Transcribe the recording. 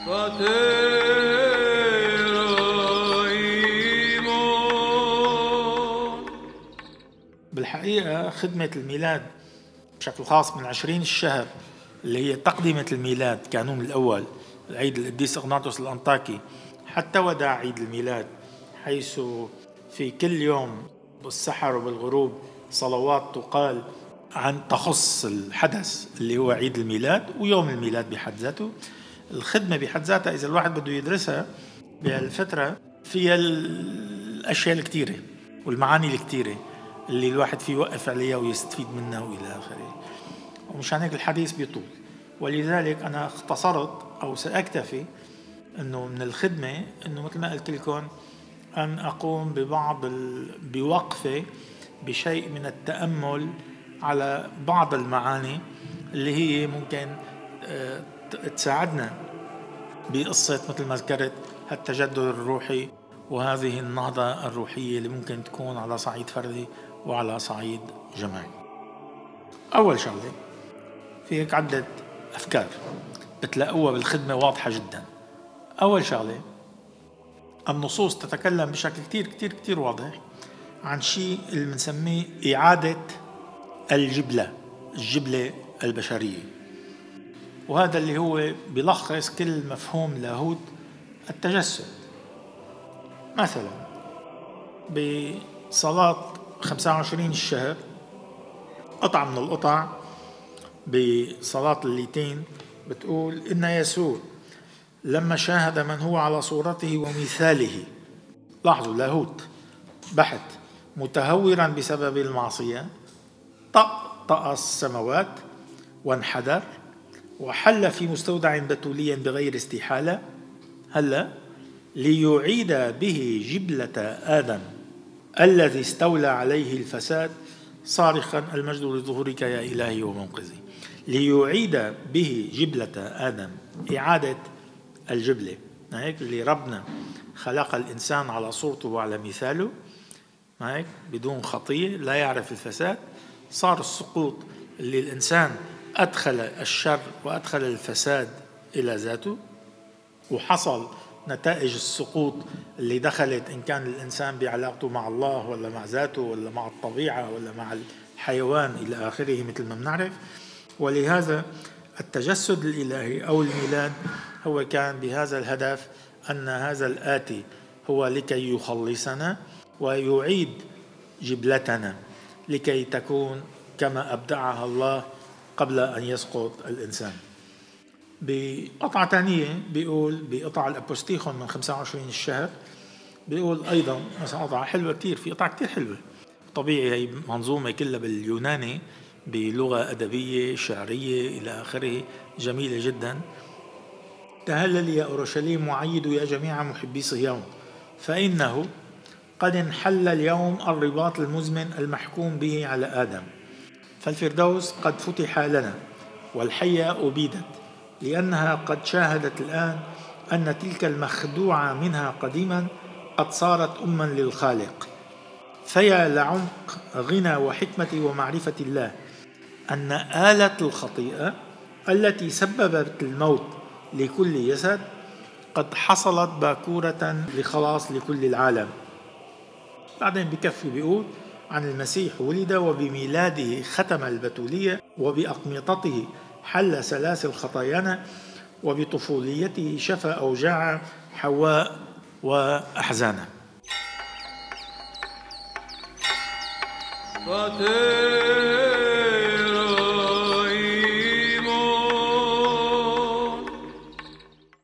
بالحقيقة خدمة الميلاد بشكل خاص من 20 الشهر اللي هي تقدمة الميلاد كانون الأول العيد القديس إغناطوس الأنطاكي حتى وداع عيد الميلاد، حيث في كل يوم بالسحر وبالغروب صلوات تقال عن تخص الحدث اللي هو عيد الميلاد ويوم الميلاد بحد ذاته. الخدمة بحد ذاتها إذا الواحد بده يدرسها بهالفترة فيها الأشياء الكتيرة والمعاني الكتيرة اللي الواحد فيه يوقف عليها ويستفيد منها وإلى آخره، ومشان هيك الحديث بيطول، ولذلك أنا اختصرت أو سأكتفي أنه من الخدمة أنه مثل ما قلت لكم أن أقوم بوقفة بشيء من التأمل على بعض المعاني اللي هي ممكن تساعدنا بقصة مثل ما ذكرت التجدد الروحي وهذه النهضة الروحية اللي ممكن تكون على صعيد فردي وعلى صعيد جماعي. أول شغلة في هيك عدة أفكار بتلاقوها بالخدمة واضحة جدا. أول شغلة النصوص تتكلم بشكل كتير كتير كتير واضح عن شيء اللي بنسميه إعادة الجبلة البشرية، وهذا اللي هو بيلخص كل مفهوم لاهوت التجسد. مثلا بصلاة 25 الشهر قطعة من القطع بصلاة الليتين بتقول إن يسوع لما شاهد من هو على صورته ومثاله، لاحظوا لاهوت بحت، متهورا بسبب المعصية، طأطأ السماوات وانحدر وحل في مستودع بتولي بغير استحالة، هلا ليعيد به جبلة آدم الذي استولى عليه الفساد صارخا المجد لظهورك يا إلهي ومنقذي. ليعيد به جبلة آدم، إعادة الجبلة، هيك اللي ربنا خلق الإنسان على صورته وعلى مثاله، هيك بدون خطية لا يعرف الفساد. صار السقوط اللي الإنسان أدخل الشر وأدخل الفساد إلى ذاته، وحصل نتائج السقوط اللي دخلت إن كان الإنسان بعلاقته مع الله ولا مع ذاته ولا مع الطبيعة ولا مع الحيوان إلى آخره مثل ما بنعرف. ولهذا التجسد الإلهي أو الميلاد هو كان بهذا الهدف، أن هذا الآتي هو لكي يخلصنا ويعيد جبلتنا لكي تكون كما أبدعها الله قبل أن يسقط الإنسان. بقطعة ثانية بيقول بقطع الأبوستيخون من 25 الشهر بيقول أيضا مثلا قطعة حلوة كتير، في قطعة كتير حلوة طبيعي، هي منظومة كلها باليوناني بلغة أدبية شعرية إلى آخره جميلة جدا. تهلل يا أورشليم وعيدوا يا جميع محبي صهيون، فإنه قد انحل اليوم الرباط المزمن المحكوم به على آدم، فالفردوس قد فتح لنا والحية أبيدت، لأنها قد شاهدت الآن أن تلك المخدوعة منها قديما قد صارت أما للخالق. فيا لعمق غنى وحكمة ومعرفة الله أن آلة الخطيئة التي سببت الموت لكل جسد قد حصلت باكورة لخلاص لكل العالم. بعدين بكفي بيقول عن المسيح ولد وبميلاده ختم البتولية وبأقمطته حل سلاسل خطايانا وبطفوليته شفى أوجاع حواء وأحزانا.